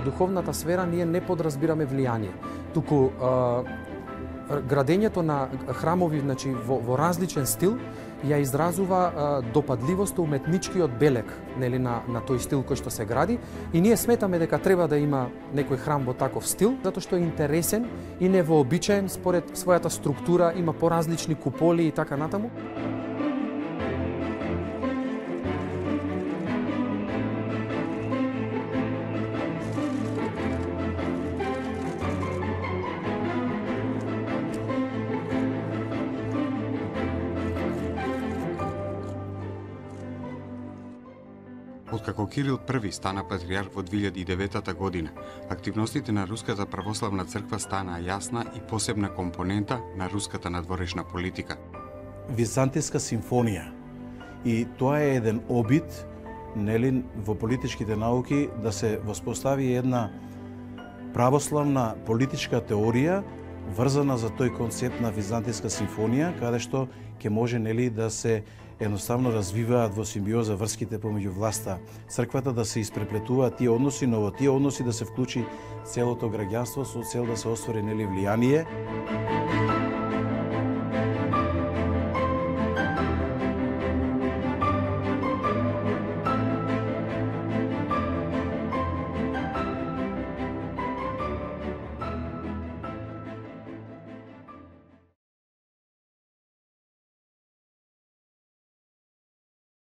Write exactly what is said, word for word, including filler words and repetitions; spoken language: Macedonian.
духовната сфера ние не подразбираме влијание, туку а, градењето на храмови, значи во, во различен стил ја изразува а, допадливост, уметничкиот белег, нели, на, на тој стил кој што се гради, и ние сметаме дека треба да има некој храм во таков стил, затоа што е интересен и невообичаен според својата структура, има поразлични куполи и така натаму. Откако Кирил први стана патриарх во две илјади и девета година, активностите на Руската православна црква станаа јасна и посебна компонента на руската надворешна политика. Византијска симфонија. И тоа е еден обид, нели, во политичките науки да се воспостави една православна политичка теорија врзана за тој концепт на Византијска симфонија, каде што ќе може, нели, да се едноставно развиваат во симбиоза врските помеѓу власта, црквата, да се испреплетуваат тие односи, но во тие односи да се вклучи целото граѓанство со цел да се оствари, нели, влијание.